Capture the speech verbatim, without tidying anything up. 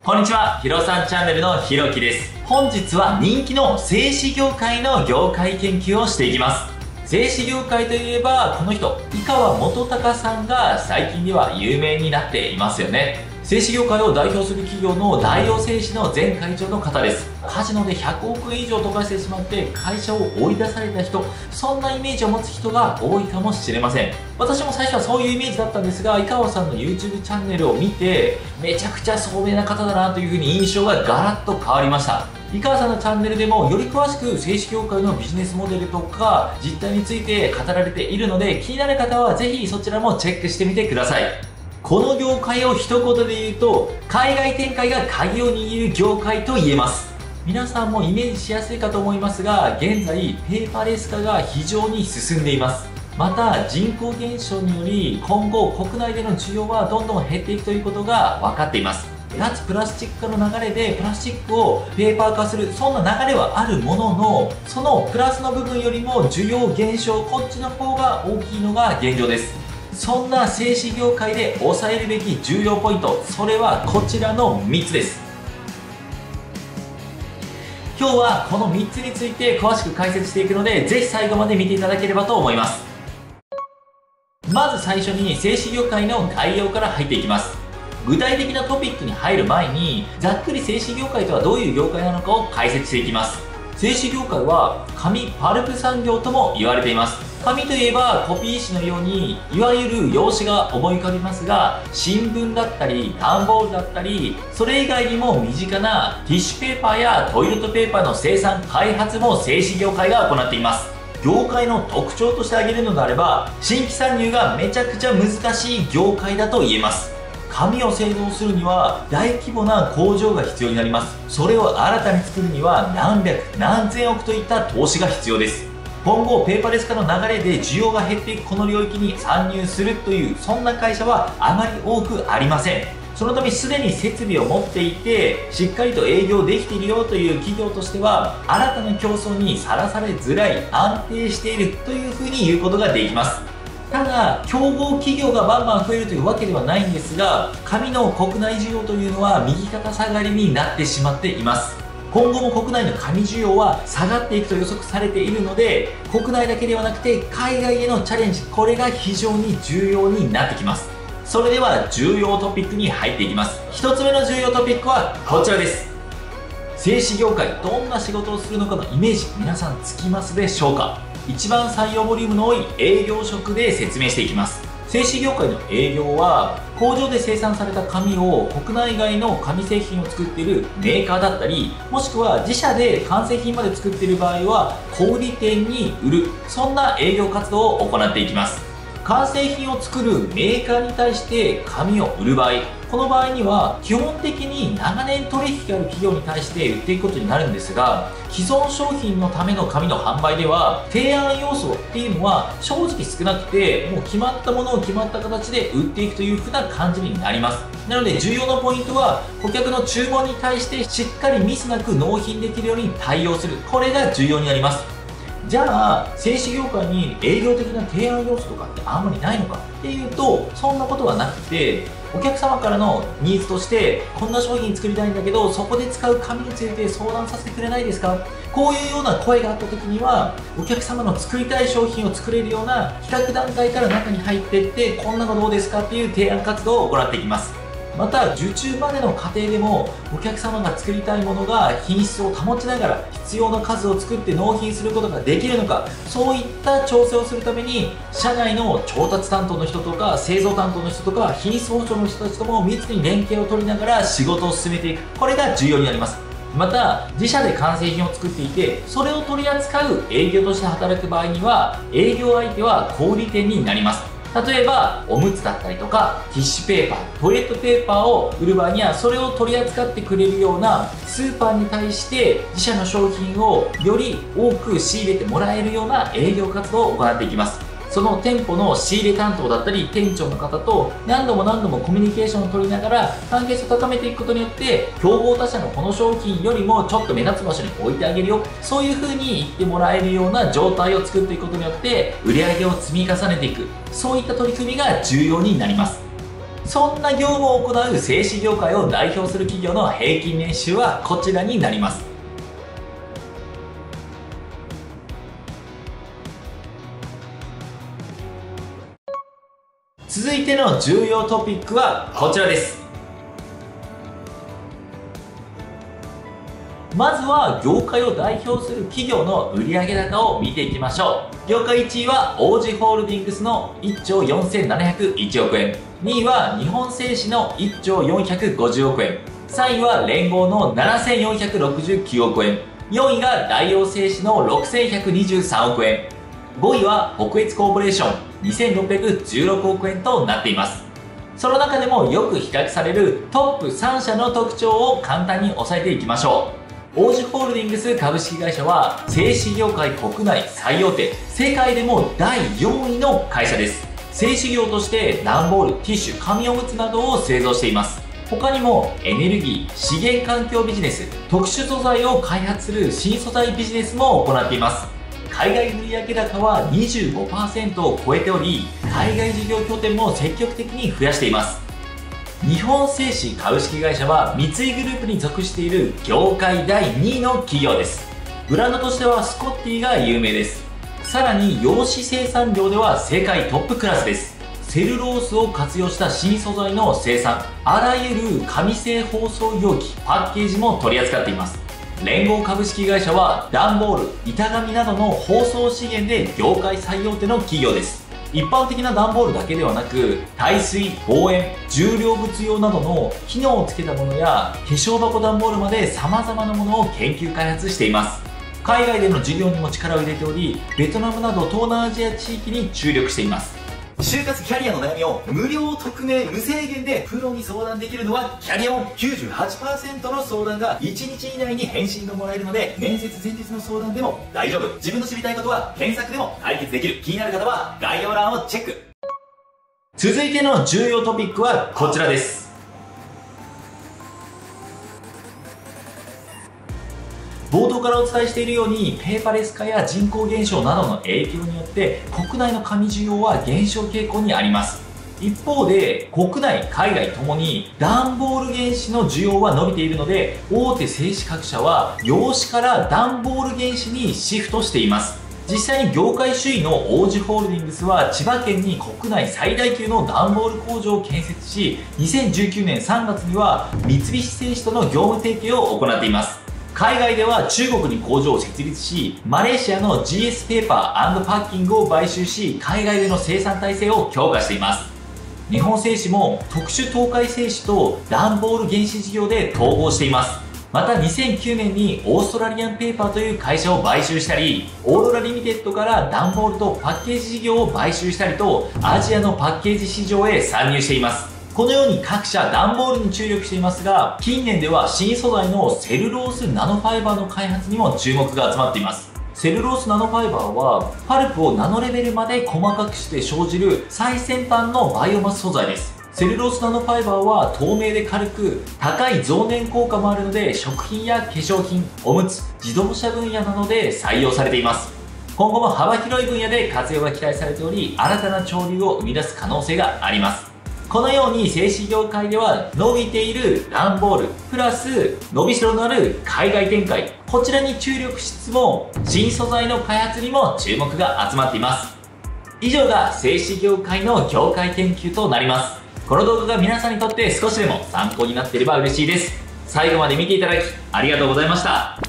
こんにちは、ひろさんチャンネルのひろきです。本日は人気の製紙業界の業界研究をしていきます。製紙業界といえば、この人、井川元隆さんが最近では有名になっていますよね。製紙業界を代表する企業の大王製紙の前会長の方です。カジノでひゃくおくえん以上溶かしてしまって会社を追い出された人、そんなイメージを持つ人が多いかもしれません。私も最初はそういうイメージだったんですが、井川さんの YouTube チャンネルを見て、めちゃくちゃ聡明な方だなというふうに印象がガラッと変わりました。井川さんのチャンネルでもより詳しく製紙業界のビジネスモデルとか実態について語られているので、気になる方はぜひそちらもチェックしてみてください。この業界を一言で言うと、海外展開が鍵を握る業界と言えます。皆さんもイメージしやすいかと思いますが、現在ペーパーレス化が非常に進んでいます。また人口減少により今後国内での需要はどんどん減っていくということが分かっています。脱プラスチック化の流れでプラスチックをペーパー化する、そんな流れはあるものの、そのプラスの部分よりも需要減少、こっちの方が大きいのが現状です。そんな製紙業界で押さえるべき重要ポイント、それはこちらのみっつです。今日はこのみっつについて詳しく解説していくので、ぜひ最後まで見ていただければと思います。まず最初に製紙業界の概要から入っていきます。具体的なトピックに入る前に、ざっくり製紙業界とはどういう業界なのかを解説していきます。製紙業界は紙パルプ産業とも言われています。紙といえばコピー紙のようにいわゆる用紙が思い浮かびますが、新聞だったり段ボールだったり、それ以外にも身近なティッシュペーパーやトイレットペーパーの生産開発も製紙業界が行っています。業界の特徴として挙げるのであれば、新規参入がめちゃくちゃ難しい業界だと言えます。紙を製造するには大規模な工場が必要になります。それを新たに作るには何百何千億といった投資が必要です。今後ペーパーレス化の流れで需要が減っていくこの領域に参入するという、そんな会社はあまり多くありません。そのためすでに設備を持っていてしっかりと営業できているよという企業としては、新たな競争にさらされづらい、安定しているというふうに言うことができます。ただ、競合企業がバンバン増えるというわけではないんですが、紙の国内需要というのは右肩下がりになってしまっています。今後も国内の紙需要は下がっていくと予測されているので、国内だけではなくて海外へのチャレンジ、これが非常に重要になってきます。それでは重要トピックに入っていきます。ひとつめの重要トピックはこちらです。製紙業界、どんな仕事をするのかのイメージ、皆さんつきますでしょうか？一番採用ボリュームの多い営業職で説明していきます。製紙業界の営業は工場で生産された紙を国内外の紙製品を作っているメーカーだったり、もしくは自社で完成品まで作っている場合は小売店に売る、そんな営業活動を行っていきます。完成品を作るメーカーに対して紙を売る場合、この場合には基本的に長年取引がある企業に対して売っていくことになるんですが、既存商品のための紙の販売では提案要素っていうのは正直少なくて、もう決まったものを決まった形で売っていくという風な感じになります。なので重要なポイントは、顧客の注文に対してしっかりミスなく納品できるように対応する、これが重要になります。じゃあ製紙業界に営業的な提案要素とかってあんまりないのかっていうと、そんなことはなくて、お客様からのニーズとして、こんな商品作りたいんだけどそこで使う紙について相談させてくれないですか、こういうような声があった時には、お客様の作りたい商品を作れるような企画段階から中に入っていって、こんなのどうですかっていう提案活動を行っていきます。また受注までの過程でも、お客様が作りたいものが品質を保ちながら必要な数を作って納品することができるのか、そういった調整をするために社内の調達担当の人とか製造担当の人とか品質保証の人たちとも密に連携を取りながら仕事を進めていく、これが重要になります。また自社で完成品を作っていて、それを取り扱う営業として働く場合には、営業相手は小売店になります。例えばおむつだったりとかティッシュペーパー、トイレットペーパーを売る場合には、それを取り扱ってくれるようなスーパーに対して自社の商品をより多く仕入れてもらえるような営業活動を行っていきます。その店舗の仕入れ担当だったり店長の方と何度も何度もコミュニケーションを取りながら関係性を高めていくことによって、競合他社のこの商品よりもちょっと目立つ場所に置いてあげるよ、そういう風に言ってもらえるような状態を作っていくことによって売り上げを積み重ねていく、そういった取り組みが重要になります。 そんな業務を行う製紙業界を代表する企業の平均年収はこちらになります。続いての重要トピックはこちらです。まずは業界を代表する企業の売上高を見ていきましょう。業界いちいはオージホールディングスのいっちょうよんせんななひゃくいちおくえん、にいは日本製紙のいっちょうよんひゃくごじゅうおくえん、さんいは連合のななせんよんひゃくろくじゅうきゅうおくえん、よんいが大王製紙のろくせんひゃくにじゅうさんおくえん、ごいは北越コーポレーションにせんろっぴゃくじゅうろくおくえんとなっています。その中でもよく比較されるトップさんしゃの特徴を簡単に押さえていきましょう。オージホールディングス株式会社は製紙業界国内最大手、世界でもだいよんいの会社です。製紙業として段ボール、ティッシュ、紙おむつなどを製造しています。他にもエネルギー、資源環境ビジネス、特殊素材を開発する新素材ビジネスも行っています。海外売上高は にじゅうごパーセント を超えており、海外事業拠点も積極的に増やしています。日本製紙株式会社は三井グループに属している業界だいにいの企業です。ブランドとしてはスコッティが有名です。さらに用紙生産量では世界トップクラスです。セルロースを活用した新素材の生産、あらゆる紙製包装容器、パッケージも取り扱っています。連合株式会社は段ボール、板紙などの包装資源で業界最大手の企業です。一般的な段ボールだけではなく、耐水、防煙、重量物用などの機能をつけたものや、化粧箱段ボールまで様々なものを研究開発しています。海外での事業にも力を入れており、ベトナムなど東南アジア地域に注力しています。就活キャリアの悩みを無料匿名無制限でプロに相談できるのはキャリオン。 きゅうじゅうはちパーセント の相談がいちにち以内に返信がもらえるので、面接前日の相談でも大丈夫。自分の知りたいことは検索でも解決できる。気になる方は概要欄をチェック。続いての重要トピックはこちらです。冒頭からお伝えしているように、ペーパーレス化や人口減少などの影響によって国内の紙需要は減少傾向にあります。一方で国内海外ともに段ボール原子の需要は伸びているので、大手製紙各社は用紙から段ボール原子にシフトしています。実際に業界首位のオージホールディングスは千葉県に国内最大級の段ボール工場を建設し、にせんじゅうきゅうねんさんがつには三菱製紙との業務提携を行っています。海外では中国に工場を設立し、マレーシアの ジーエス ペーパー&パッキングを買収し、海外での生産体制を強化しています。日本製紙も特殊東海製紙と段ボール原子事業で統合しています。またにせんきゅうねんにオーストラリアンペーパーという会社を買収したり、オーロラリミテッドから段ボールとパッケージ事業を買収したりと、アジアのパッケージ市場へ参入しています。このように各社段ボールに注力していますが、近年では新素材のセルロースナノファイバーの開発にも注目が集まっています。セルロースナノファイバーはパルプをナノレベルまで細かくして生じる最先端のバイオマス素材です。セルロースナノファイバーは透明で軽く、高い増粘効果もあるので、食品や化粧品、おむつ、自動車分野などで採用されています。今後も幅広い分野で活用が期待されており、新たな潮流を生み出す可能性があります。このように製紙業界では伸びている段ボール、プラス伸びしろのある海外展開、こちらに注力しつつも、新素材の開発にも注目が集まっています。以上が製紙業界の業界研究となります。この動画が皆さんにとって少しでも参考になっていれば嬉しいです。最後まで見ていただきありがとうございました。